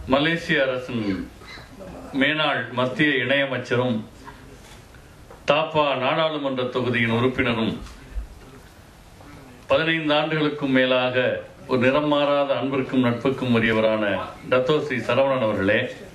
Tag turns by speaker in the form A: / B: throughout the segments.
A: மலேசிய அரசின் மேனாள் மத்திய இணையமைச்சரும் தாப்பா நாடாளுமன்ற தொகுதியின் உறுப்பினரும் 15 ஆண்டுகளுக்கும் மேலாக ஒரு நிறம் மாறாத அன்பிற்கும் நட்புக்கும் உரியவரான டத்தோஸ்ரீ சரவணன் அவர்களே,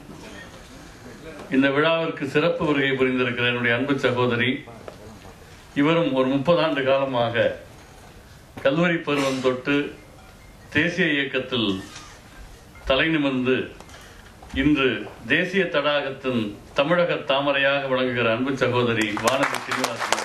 A: இந்த விழாவிற்கு சிறப்பு வருகை புரிந்திருக்கிற என்னுடைய அன்பு சகோதரி, இவரும் ஒரு 30 ஆண்டு காலமாக கல்லூரி பருவம் தொட்டு தேசிய இயக்கத்தில் தலை நிமிர்ந்து இன்று தேசிய தடாகத்தின் தமிழக தாமரையாக விளங்குகிற அன்பு சகோதரி வானதி சீனிவாசன்,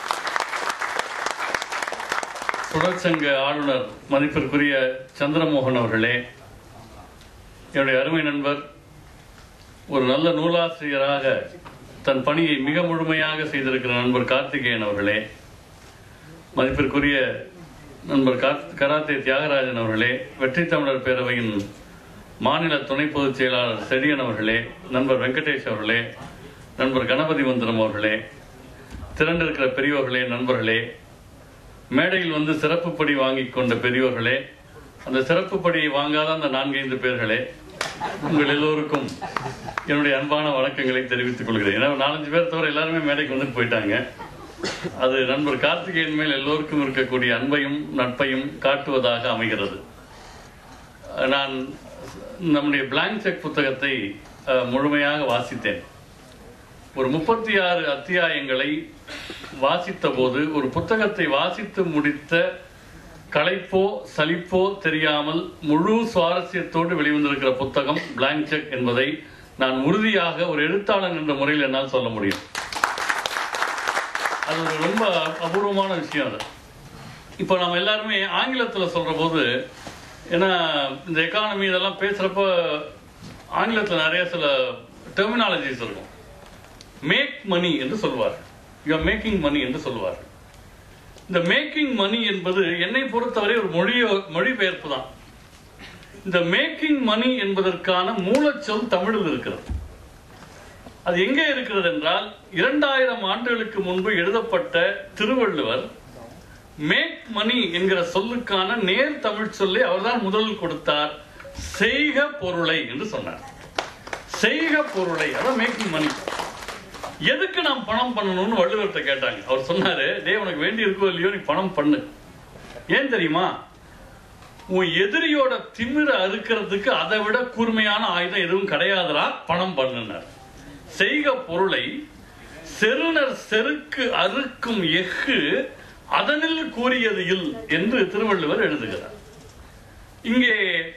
A: சுடற்சங்க ஆளுநர் மதிப்பிற்குரிய சந்திரமோகன் அவர்களே, என்னுடைய அருமை நண்பர், ஒரு நல்ல நூலாசிரியராக தன் பணியை மிக முழுமையாக செய்திருக்கிற நண்பர் கார்த்திகேயன் அவர்களே, மதிப்பிற்குரிய நண்பர் கராத்தே தியாகராஜன் அவர்களே, வெற்றி தமிழர் பேரவையின் மாநில துணை பொதுச் செயலாளர் செடியன் அவர்களே, நண்பர் வெங்கடேஷ் அவர்களே, நண்பர் கணபதி மந்திரம் அவர்களே, திரண்டிருக்கிற பெரியோர்களே, நண்பர்களே, மேடையில் வந்து சிறப்பு படி வாங்கிக் கொண்ட பெரியோர்களே, அந்த சிறப்பு படியை வாங்காத அந்த 4-5 பேர்களே, உங்கள் எல்லோருக்கும் என்னுடைய அன்பான வணக்கங்களை தெரிவித்துக் கொள்கிறேன். ஏன்னா 4-5 பேர் தவிர எல்லாருமே மேடைக்கு வந்துட்டு போயிட்டாங்க. அது நண்பர் கார்த்திகேயன் மேல் எல்லோருக்கும் இருக்கக்கூடிய அன்பையும் நட்பையும் காட்டுவதாக அமைகிறது. நான் நம்முடைய பிளாங்க் செக் புத்தகத்தை முழுமையாக வாசித்தேன். ஒரு 36 அத்தியாயங்களை வாசித்த போது, ஒரு புத்தகத்தை வாசித்து முடித்த களைப்போ சலிப்போ தெரியாமல் முழு சுவாரஸ்யத்தோடு வெளிவந்திருக்கிற புத்தகம் பிளாங்க் செக் என்பதை நான் உறுதியாக ஒரு எழுத்தாளன் என்ற முறையில் என்னால் சொல்ல முடியும். அது ஒரு ரொம்ப அபூர்வமான விஷயம். அது இப்போ நம்ம எல்லாருமே ஆங்கிலத்தில் சொல்ற போது, ஏன்னா இந்த எக்கானமி இதெல்லாம் பேசுறப்ப ஆங்கிலத்தில் நிறைய சில டெர்மினாலஜிஸ் இருக்கும். மேக் மணி என்று சொல்வார், யூ ஆர் மேக்கிங் மணி என்று சொல்வார். இந்த மேக்கிங் மணி என்பது என்னை பொறுத்தவரை ஒரு மொழிபெயர்ப்பு தான். இந்த மேக்கிங் மணி என்பதற்கான மூலச்சொல் தமிழில் இருக்கிறது. அது எங்கே இருக்கிறது என்றால், 2000 ஆண்டுகளுக்கு முன்பு எழுதப்பட்ட திருவள்ளுவர் மேக் மணி என்கிற சொல்லுக்கான நேர் தமிழ் சொல்லை அவர்தான் முதலில் கொடுத்தார். செய்க பொருளை என்று சொன்னார். செய்க பொருளை, அதான் மேக்கிங் மணி. எதுக்கு நாம் பணம் பண்ணணும்னு வள்ளுவர்கிட்ட கேட்டாங்க. அவர் சொன்னாரு, டேய், உனக்கு வேண்டி இருக்கோ இல்லையோ நீ பணம் பண்ணு. ஏன் தெரியுமா? உன் எதிரியோட திமிர அறுக்கிறதுக்கு அதை விட கூர்மையான ஆயுதம் எதுவும் கிடையாதுரா, பணம் பண்ணுனார். செய்க பொருளை செருணர் செருக்கு அறுக்கும் எஃகு அதனில் கூறியது இல் என்று திருவள்ளுவர் எழுதுகிறார். இங்கே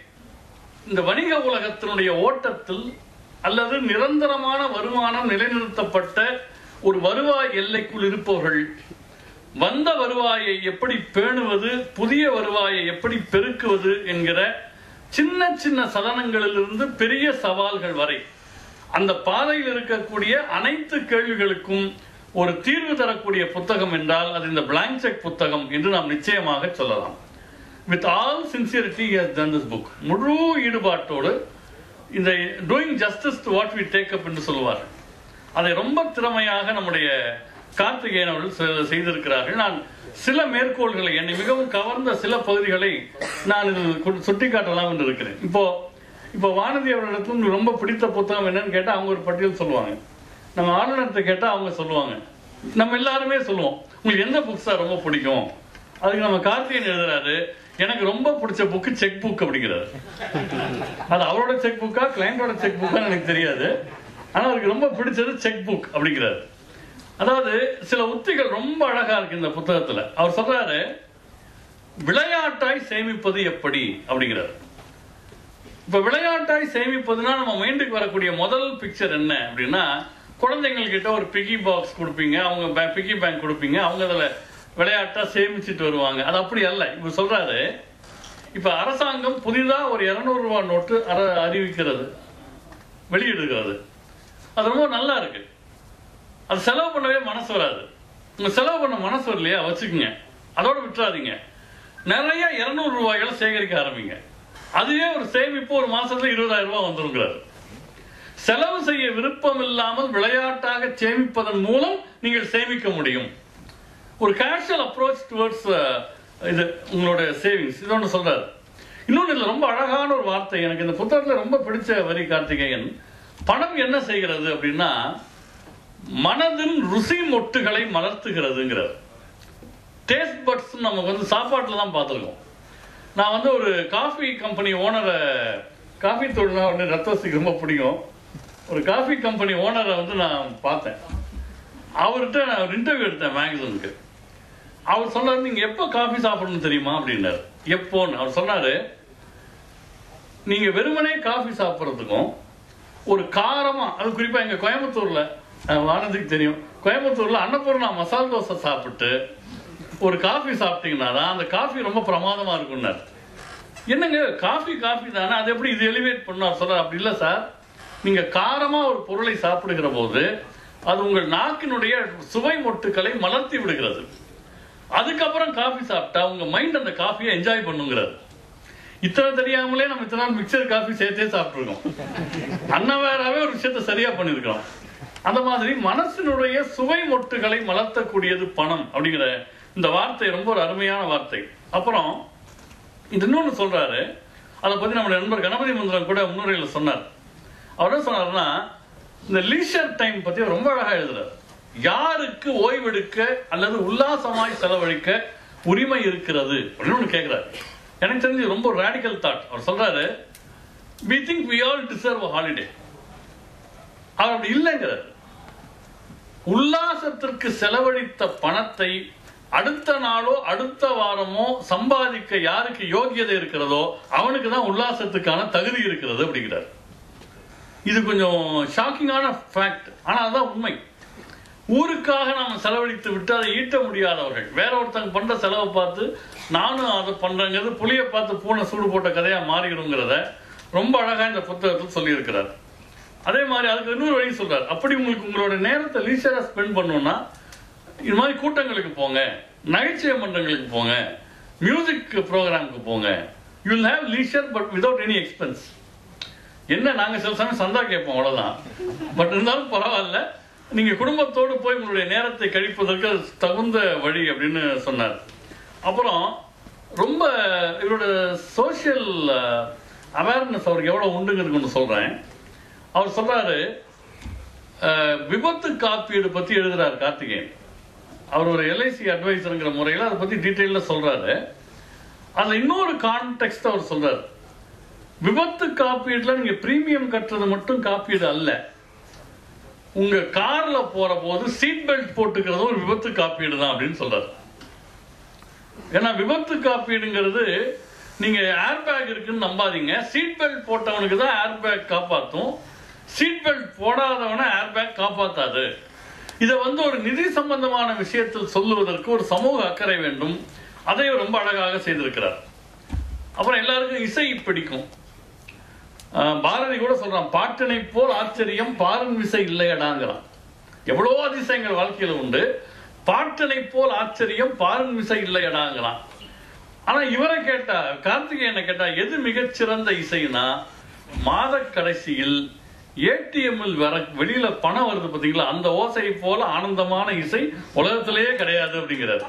A: இந்த வணிக உலகத்தினுடைய ஓட்டத்தில் அல்லது நிரந்தரமான வருமானம் நிலைநிறுத்தப்பட்ட ஒரு வருவாய் எல்லைக்குள் இருப்பவர்கள் வந்த வருவாயை எப்படி பேணுவது, புதிய வருவாயை எப்படி பெருக்குவது என்கிற சின்ன சின்ன சலனங்களிலிருந்து பெரிய சவால்கள் வரை அந்த பாதையில் இருக்கக்கூடிய அனைத்து கேள்விகளுக்கும் ஒரு தீர்வு தரக்கூடிய புத்தகம் என்றால் அது இந்த பிளாங்க் செக் புத்தகம் என்று நாம் நிச்சயமாக சொல்லலாம். With all sincerity he has done this book. முழு ஈடுபாட்டோடு இந்த doing justice to what we take up என்று சொல்லுவார். அதை ரொம்ப திறமையாக நம்முடைய கார்த்திகேயன் அவர்கள் செய்திருக்கிறார்கள். நான் சில மேற்கோள்களை, என்னை மிகவும் கவர்ந்த சில பகுதிகளை நான் இதில் சுட்டிக்காட்டலாம் என்று இருக்கிறேன். இப்போ வானதி அவர்களிடத்துல ரொம்ப பிடித்த புத்தகம் என்னன்னு கேட்டால் அவங்க ஒரு பட்டியல் சொல்லுவாங்க. நம்ம ஆளுநர்கிட்ட கேட்டால் அவங்க சொல்லுவாங்க. நம்ம எல்லாருமே சொல்லுவோம், உங்களுக்கு எந்த புக்ஸ் தான் ரொம்ப பிடிக்கும்? அதுக்கு நம்ம கார்த்திகேயன் எழுதுறாரு, எனக்கு ரொம்ப பிடிச்ச புக்கு செக் புக் அப்படிங்கிறாரு. அது அவரோட செக் புக்கா கிளைண்டோட செக் புக்கான்னு எனக்கு தெரியாது, ஆனால் அவருக்கு ரொம்ப பிடிச்சது செக் புக் அப்படிங்கிறாரு. அதாவது சில உத்திகள் ரொம்ப அழகா இருக்கு இந்த புத்தகத்துல. அவர் சொல்றாரு, விளையாட்டாய் சேமிப்பது எப்படி அப்படிங்கிறாரு. இப்ப விளையாட்டாய் சேமிப்பதுன்னா நம்ம மைண்டுக்கு வரக்கூடிய முதல் பிக்சர் என்ன அப்படின்னா, குழந்தைங்கள்கிட்ட ஒரு பிகி பாக்ஸ் கொடுப்பீங்க, அவங்க பிகி பேங்க் கொடுப்பீங்க, அவங்க அதுல விளையாட்டா சேமிச்சுட்டு வருவாங்க. அது அப்படி அல்ல. இப்ப சொல்றாரு, இப்ப அரசாங்கம் புதிதா ஒரு 200 ரூபாய் நோட்டு அறிவிக்கிறது, வெளியிடுகிறது. அது ரொம்ப நல்லா இருக்கு. அது செலவு பண்ணவே மனசு வராது. உங்க செலவு பண்ண மனசு வரலையா, வச்சுக்கோங்க, அதோட விட்டுறாதீங்க. நிறைய 200 ரூபாய்களை சேகரிக்க ஆரம்பிங்க. அதுவே ஒரு சேமிப்பு, ஒரு மாசத்துல 20,000 ரூபாய் வந்துருங்கிறாரு. செலவு செய்ய விருப்பம் இல்லாமல் விளையாட்டாக சேமிப்பதன் மூலம் நீங்கள் சேமிக்க முடியும். ஒரு கேஷுவல் அப்ரோச் டுவர்ட்ஸ் இது உங்களோட சேவிங்ஸ். இது ஒன்று சொல்றாரு. இன்னொன்று இல்லை, ரொம்ப அழகான ஒரு வார்த்தை எனக்கு இந்த புத்தகத்தில் ரொம்ப பிடிச்ச வரி கார்த்திகேயன். பணம் என்ன செய்கிறது அப்படின்னா மனதின் ருசி மொட்டுகளை மலர்த்துகிறதுங்கிறது. டேஸ்ட் பட்ஸ் நமக்கு வந்து சாப்பாட்டில் தான் பார்த்துருக்கோம். நான் வந்து ஒரு காஃபி கம்பெனி ஓனரை, காஃபி தொழில்னா வந்து ரத்தோசிக்கு ரொம்ப பிடிக்கும், ஒரு காஃபி கம்பெனி ஓனரை வந்து நான் பார்த்தேன். அவர்கிட்ட நான் ஒரு இன்டர்வியூ எடுத்தேன் மேகசினுக்கு. அவர் சொன்னார், நீங்கள் எப்போ காஃபி சாப்பிடணும்னு தெரியுமா அப்படின்னாரு. எப்போன்னு அவர் சொன்னார், நீங்கள் வெறுமனே காஃபி சாப்பிட்றதுக்கும் ஒரு காரமாக, அது குறிப்பாக எங்கள் கோயம்புத்தூரில் வானதிக்கு தெரியும், கோயம்புத்தூரில் அன்னபூர்ணா மசால் தோசை சாப்பிட்டு ஒரு காஃபி சாப்பிட்டீங்கன்னா தான் அந்த காஃபி ரொம்ப பிரமாதமாக இருக்குன்னாரு. என்னங்க காஃபி தானே, அது எப்படி இது எலிவேட் பண்ணார் சொல்கிறார். அப்படி இல்லை சார், நீங்கள் காரமாக ஒரு பொருளை சாப்பிடுகிற போது அது உங்கள் நாக்கினுடைய சுவை மொட்டுக்களை மலர்த்தி விடுகிறது. அதுக்கப்புறம் காஃபி சாப்பிட்டா உங்க மைண்ட் அந்த காஃபியை என்ஜாய் பண்ணுங்கிறது. இத்தனை தெரியாமலே நம்ம இத்தனை நாள் மிக்சர் காஃபி சேர்த்தே சாப்பிட்டுருக்கோம். அன்னவேராவே ஒரு விஷயத்த சரியா பண்ணிருக்கோம். அந்த மாதிரி மனசினுடைய சுவை மொட்டுகளை மலர்த்தக்கூடியது பணம் அப்படிங்கிற இந்த வார்த்தை ரொம்ப ஒரு அருமையான வார்த்தை. அப்புறம் இது இன்னொன்னு சொல்றாரு, அதை பத்தி நம்முடைய நண்பர் கணபதி மந்திரம் கூட முன்னுரையில் சொன்னார். அவர் என்ன சொன்னார்னா, இந்த லீஷர் டைம் பத்தி ரொம்ப அழகா எழுதுறாரு. யாருக்கு ஓய்வெடுக்க அல்லது உல்லாசமாய் செலவழிக்க உரிமை இருக்கிறது அப்படின்னு கேட்கிறாரு. எனக்கு தெரிஞ்சு ரொம்ப ரேடிக்கல் தாட். அவர் சொல்றாரு, we think we all deserve a holiday. அவர் அப்படி இல்லைங்கிறார். உல்லாசத்திற்கு செலவழித்த பணத்தை அடுத்த நாளோ அடுத்த வாரமோ சம்பாதிக்க யாருக்கு யோகியதை இருக்கிறதோ அவனுக்கு தான் உல்லாசத்துக்கான தகுதி இருக்கிறது அப்படிங்கிறார். இது கொஞ்சம் ஷாக்கிங்கான ஃபேக்ட், ஆனால் அதுதான் உண்மை. ஊருக்காக நாம் செலவழித்து விட்டு அதை ஈட்ட முடியாதவர்கள் வேற ஒருத்தங்க பண்ற செலவை பார்த்து நானும் அதை பண்றேங்கிறது புளியை பார்த்து பூனை சூடு போட்ட கதையா மாறிடுங்கிறத ரொம்ப அழகா இந்த புத்தகத்தில் சொல்லியிருக்கிறார். அதே மாதிரி அதுக்கு இன்னொரு வழி சொல்றாரு, அப்படி உங்களுக்கு உங்களோட நேரத்தை லீஷரா ஸ்பெண்ட் பண்ணணும்னா இது மாதிரி கூட்டங்களுக்கு போங்க, நகைச்சுவை மன்றங்களுக்கு போங்க, மியூசிக் ப்ரோக்ராமுக்கு போங்க. You will have leisure but without any expense. என்ன நாங்க சில சமயம் சந்தா கேட்போம், அவ்வளவுதான். பட் இருந்தாலும் பரவாயில்ல, நீங்க குடும்பத்தோடு போய் உங்களுடைய நேரத்தை கழிப்பதற்கு தகுந்த வழி அப்படின்னு சொன்னார். அப்புறம் ரொம்ப இவரோட சோசியல் அவேர்னஸ் அவருக்கு எவ்வளவு உண்டுங்கிறது ஒன்று சொல்றேன். அவர் சொல்றாரு, விபத்து காப்பீடு பத்தி எழுதுறாரு கார்த்திகேயன். அவர் ஒரு எல்ஐசி அட்வைசருங்கிற முறையில் அதை பத்தி டீட்டெயில சொல்றாரு. அதுல இன்னொரு கான்டெக்ட் அவர் சொல்றாரு, விபத்து காப்பீடுல நீங்க பிரீமியம் கட்டுறது மட்டும் காப்பீடு அல்ல, உங்க கார்ல போற போது சீட் பெல்ட் போட்டுக்கிறது ஒரு விபத்து காப்பீடு தான் அப்படின்னு சொல்றாரு. ஏன்னா விபத்து காப்பீடுங்கிறது நீங்க ஏர் பேக் இருக்குன்னு நம்பாதீங்க, சீட் பெல்ட் போட்டவனுக்கு தான் ஏர் பேக் காப்பாற்றும், சீட் பெல்ட் போடாதவனை ஏர் பேக் காப்பாத்தாது. இதை வந்து ஒரு நிதி சம்பந்தமான விஷயத்தில் சொல்லுவதற்கு ஒரு சமூக அக்கறை வேண்டும். அதை ரொம்ப அழகாக செய்திருக்கிறார். அப்புறம் எல்லாருக்கும் இசை பிடிக்கும். பாரதி கூட சொல்றான், பாட்டினை போல் ஆச்சரியம் பாரும் விசை இல்லையடாங்கிறான். எவ்வளவோ அதிசயங்கள் வாழ்க்கையில உண்டு, பாட்டினை போல் ஆச்சரியம் பாரும் விசை இல்லையடாங்கிறான். ஆனா இவரை கேட்டா, கார்த்திகேயனை கேட்டா, எது மிகச்சிறந்த இசைனா மாத கடைசியில் ஏடிஎம்மில் வர வெளியில பணம் வருது பாத்தீங்களா, அந்த ஓசையை போல ஆனந்தமான இசை உலகத்திலேயே கிடையாது அப்படிங்கிறாரு.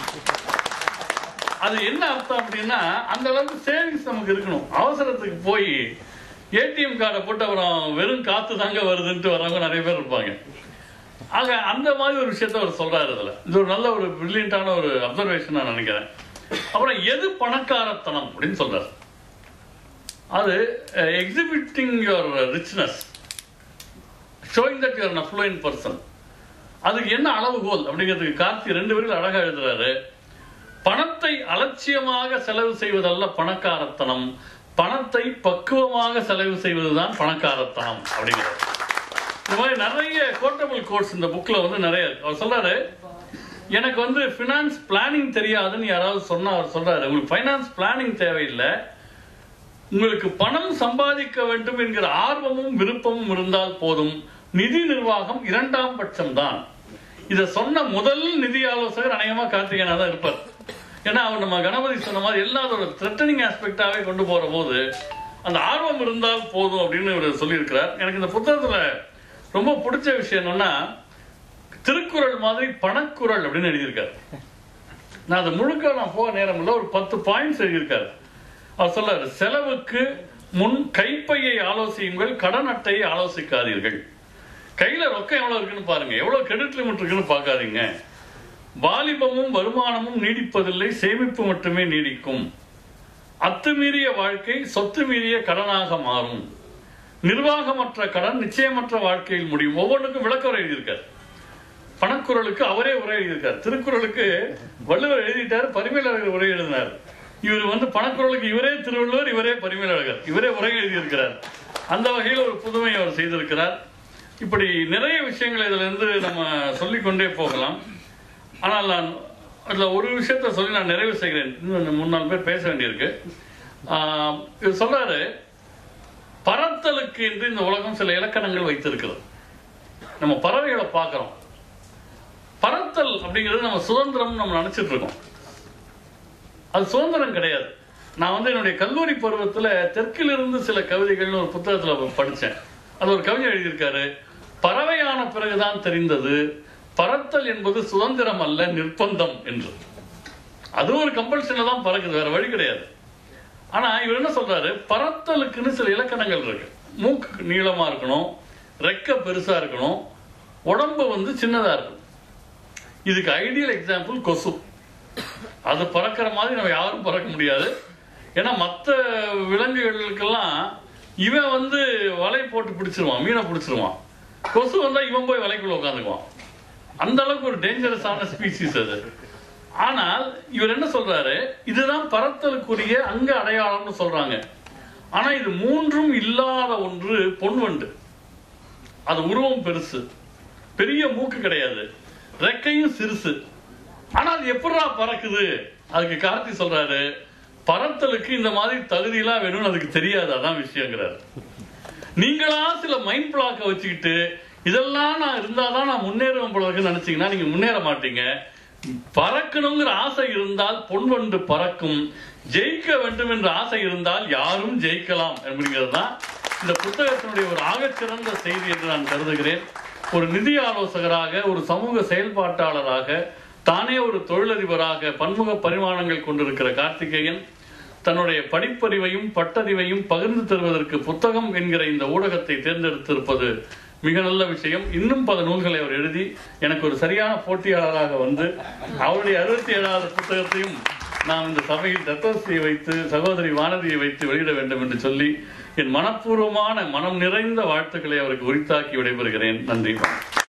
A: அது என்ன அர்த்தம் அப்படின்னா, அந்த அளவுக்கு சேவிங்ஸ் நமக்கு இருக்கணும். அவசரத்துக்கு போய் ஏடிஎம் கார்டை போட்டு அப்புறம் வெறும் காத்து தாங்க வருதுன்ட்டு வரவங்க நிறைய பேர் இருப்பாங்க. ஆக அந்த மாதிரி ஒரு விஷயத்த அவர் சொல்றாரு. இதுல இது ஒரு நல்ல ஒரு பிரில்லியண்டான ஒரு அப்சர்வேஷன் நான் நினைக்கிறேன். அப்புறம் எது பணக்காரத்தனம் அப்படின்னு சொல்றாரு, அது exhibiting your richness, showing that your an affluent person. அதுக்கு என்ன அளவுகோல் அப்படிங்கிறதுக்கு கார்த்தி 2 பேர்கள் அழகா எழுதுறாரு. பணத்தை அலட்சியமாக செலவு செய்வதல்ல பணக்காரத்தனம், பணத்தை பக்குவமாக செலவு செய்வதுதான் பணக்காரத்தனம் அப்படிங்கிறார். இந்த மாதிரி நிறைய கோட்டபிள் கோட்ஸ் இந்த புக்ல வந்து நிறைய இருக்கு. அவர் சொல்றாரு, எனக்கு வந்து பினான்ஸ் பிளானிங் தெரியாதுன்னு யாராவது சொன்னா, அவர் சொல்றாரு, உங்களுக்கு பைனான்ஸ் பிளானிங் தேவையில்லை, உங்களுக்கு பணம் சம்பாதிக்க வேண்டும் என்கிற ஆர்வமும் விருப்பமும் இருந்தால் போதும், நிதி நிர்வாகம் 2ஆம் பட்சம் தான். இதை சொன்ன முதல் நிதி ஆலோசகர் அநேகமா கார்த்திகேயனா தான் இருப்பார். ஏன்னா அவர் நம்ம கணபதி சொன்ன மாதிரி எல்லாத்தோட த்ரெட்டனிங் ஆஸ்பெக்டாவே கொண்டு போற போது அந்த ஆர்வம் இருந்தால் போதும் அப்படின்னு இவர் சொல்லியிருக்கிறார். எனக்கு இந்த புத்தகத்துல ரொம்ப பிடிச்ச விஷயம் என்னன்னா, திருக்குறள் மாதிரி பணக்குறள் அப்படின்னு எழுதியிருக்காரு. நான் அதை முழுக்க நான் போக நேரம் இல்லை, ஒரு 10 பாயிண்ட்ஸ் எழுதியிருக்காரு. அவர் சொல்றாரு, செலவுக்கு முன் கைப்பையை ஆலோசியுங்கள், கடன் அட்டையை ஆலோசிக்காதீர்கள். கையில ரொக்கம் எவ்வளவு இருக்குன்னு பாருங்க, எவ்வளவு கிரெடிட் லிமிட் இருக்குன்னு பார்க்காதீங்க. வாலிபமும் வருமானமும் நீடிப்பதில்லை, சேமிப்பு மட்டுமே நீடிக்கும். அத்துமீறிய வாழ்க்கை சொத்து மீறிய கடனாக மாறும். நிர்வாகமற்ற கடன் நிச்சயமற்ற வாழ்க்கையில் முடியும். ஒவ்வொன்றுக்கும் விளக்கம் எழுதியிருக்கார். பணக்குறளுக்கு அவரே உரை எழுதியிருக்கார். திருக்குறளுக்கு வள்ளுவர் எழுதிட்டார், பரிமேலழகர் உரை எழுதினார். இவர் பணக்குறளுக்கு இவரே திருவள்ளுவர், இவரே பரிமேலழகர், இவரே உரை எழுதியிருக்கிறார். அந்த வகையில் ஒரு புதுமை அவர் செய்திருக்கிறார். இப்படி நிறைய விஷயங்கள் இதுல இருந்து நம்ம சொல்லிக்கொண்டே போகலாம். ஆனால் நான் அதுல ஒரு விஷயத்த சொல்லி நான் நிறைவு செய்கிறேன். இன்னும் 3-4 பேர் பேச வேண்டியிருக்கு. இது சொல்றாரு, பறத்தலுக்கு என்று இந்த உலகம் சில இலக்கணங்கள் வைத்திருக்கிறது. நம்ம பறவைகளை பார்க்கிறோம். பறத்தல் அப்படிங்கிறது நம்ம சுதந்திரம் நம்ம நினைச்சிட்டு இருக்கோம். அது சுதந்திரம் கிடையாது. நான் என்னுடைய கல்லூரி பருவத்துல தெற்கிலிருந்து சில கவிதைகள்னு ஒரு புத்தகத்துல படிச்சேன். அது ஒரு கவிஞர் எழுதியிருக்காரு, பறவையான பிறகுதான் தெரிந்தது பறத்தல் என்பது சுதந்திரம் அல்ல, நிர்பந்தம் என்று. அது ஒரு கம்பல்ஷன்ல தான் பறக்குது, வேற வழி கிடையாது. ஆனா இவர் என்ன சொல்றாரு, பறத்தலுக்குன்னு சில இலக்கணங்கள் இருக்கு. மூக்கு நீளமா இருக்கணும், ரெக்க பெருசா இருக்கணும், உடம்பு சின்னதா இருக்கும். இதுக்கு ஐடியல் எக்ஸாம்பிள் கொசு. அது பறக்கிற மாதிரி நம்ம யாரும் பறக்க முடியாது. ஏன்னா மற்ற விலங்குகளுக்கெல்லாம் இவன் வலை போட்டு பிடிச்சிருவான், மீனை பிடிச்சிருவான். கொசு இவன் போய் வலைக்குள்ள உட்காந்துக்குவான். அந்த அளவுக்கு ஒரு டேஞ்சரஸான ஸ்பீசிஸ் அது. ஆனால் இவர் என்ன சொல்றாரு, இதுதான் பறத்தலுக்குரிய அங்க அடையாளம்னு சொல்றாங்க. ஆனா இது மூன்றும் இல்லாத ஒன்று பொன்வண்டு. அது உருவம் பெருசு, பெரிய மூக்கு கிடையாது, ரெக்கையும் சிறுசு. ஆனா அது எப்படா பறக்குது? அதுக்கு கார்த்தி சொல்றாரு, பறத்தலுக்கு இந்த மாதிரி தகுதியெல்லாம் வேணும்னு அதுக்கு தெரியாது, அதான் விஷயங்கிறாரு. நீங்களா சில மைண்ட் பிளாக்க வச்சுக்கிட்டு இதெல்லாம் நான் இருந்தாதான் நான் முன்னேறும் போல நினைச்சீங்கன்னா நீங்க முன்னேற மாட்டீங்க. பறக்கணுங்கிற ஆசை இருந்தால் பொன்வண்டு பறக்கும், ஜெயிக்க வேண்டும் என்ற ஆசை இருந்தால் யாரும் ஜெயிக்கலாம் அப்படிங்கிறது தான் இந்த புத்தகத்தினுடைய ஒரு ஆகச்சிறந்த செய்தி என்று நான் கருதுகிறேன். ஒரு நிதி ஆலோசகராக, ஒரு சமூக செயல்பாட்டாளராக, தானே ஒரு தொழிலதிபராக பன்முக பரிமாணங்கள் கொண்டிருக்கிற கார்த்திகேயன் தன்னுடைய படிப்பறிவையும் பட்டறிவையும் பகிர்ந்து தருவதற்கு புத்தகம் என்கிற இந்த ஊடகத்தை தேர்ந்தெடுத்திருப்பது மிக நல்ல விஷயம். இன்னும் பல நூல்களை அவர் எழுதி எனக்கு ஒரு சரியான போட்டியாளராக அவருடைய 67வது புத்தகத்தையும் நாம் இந்த சபையில் தத்தோஸ்தியை வைத்து சகோதரி வானதியை வைத்து வெளியிட வேண்டும் என்று சொல்லி என் மனப்பூர்வமான மனம் நிறைந்த வாழ்த்துக்களை அவருக்கு உரித்தாக்கி விடைபெறுகிறேன். நன்றி.